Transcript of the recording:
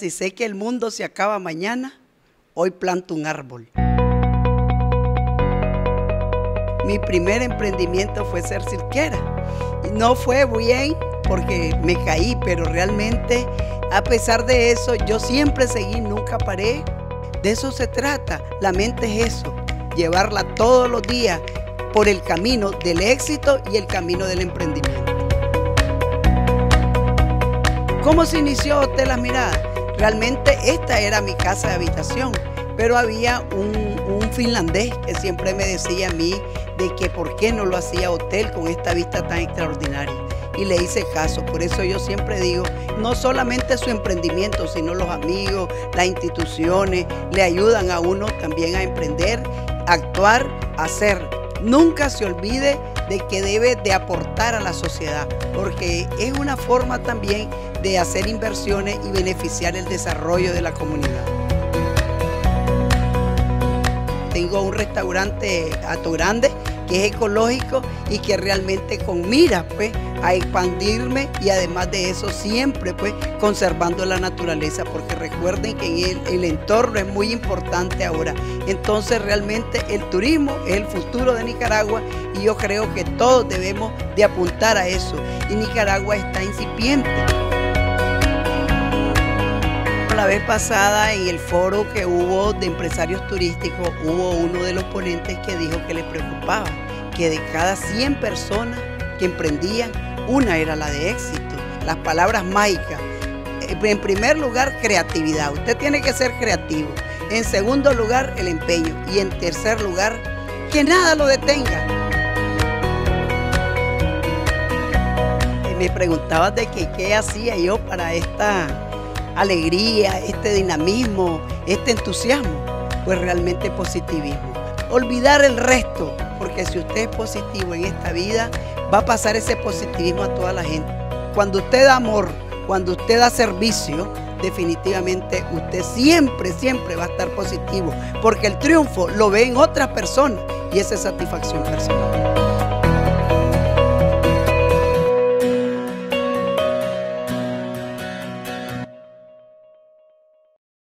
si sé que el mundo se acaba mañana, hoy planto un árbol. Mi primer emprendimiento fue ser cirquera. No fue bien porque me caí, pero realmente a pesar de eso yo siempre seguí, nunca paré. De eso se trata, la mente es eso, llevarla todos los días por el camino del éxito y el camino del emprendimiento. ¿Cómo se inició Hotel Las Miradas? Realmente esta era mi casa de habitación, pero había un finlandés que siempre me decía a mí de que por qué no lo hacía hotel con esta vista tan extraordinaria. Y le hice caso, por eso yo siempre digo, no solamente su emprendimiento, sino los amigos, las instituciones, le ayudan a uno también a emprender, a actuar, a hacer. Nunca se olvide de que debe de aportar a la sociedad, porque es una forma también de hacer inversiones y beneficiar el desarrollo de la comunidad. Tengo un restaurante Hato Grande que es ecológico y que realmente con mira pues a expandirme, y además de eso siempre pues conservando la naturaleza, porque recuerden que el entorno es muy importante ahora. Entonces realmente el turismo es el futuro de Nicaragua y yo creo que todos debemos de apuntar a eso, y Nicaragua está incipiente. La vez pasada en el foro que hubo de empresarios turísticos, hubo uno de los ponentes que dijo que le preocupaba que de cada 100 personas que emprendían, una era la de éxito. Las palabras mágicas. En primer lugar, creatividad. Usted tiene que ser creativo. En segundo lugar, el empeño. Y en tercer lugar, que nada lo detenga. Me preguntabas de que qué hacía yo para esta alegría, este dinamismo, este entusiasmo. Pues realmente positivismo. Olvidar el resto, porque si usted es positivo en esta vida, va a pasar ese positivismo a toda la gente. Cuando usted da amor, cuando usted da servicio, definitivamente usted siempre va a estar positivo, porque el triunfo lo ve en otras personas y esa es satisfacción personal.